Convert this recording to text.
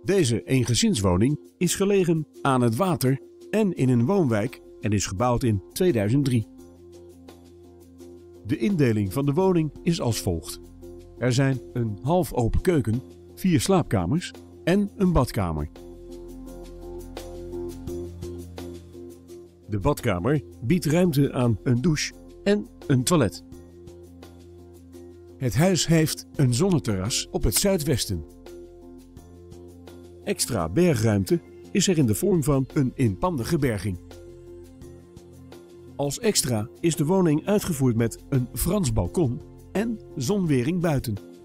Deze eengezinswoning is gelegen aan het water en in een woonwijk en is gebouwd in 2003. De indeling van de woning is als volgt. Er zijn een half open keuken, 4 slaapkamers en een badkamer. De badkamer biedt ruimte aan een douche en een toilet. Het huis heeft een zonneterras op het zuidwesten. Extra bergruimte is er in de vorm van een inpandige berging. Als extra is de woning uitgevoerd met een Frans balkon en zonwering buiten.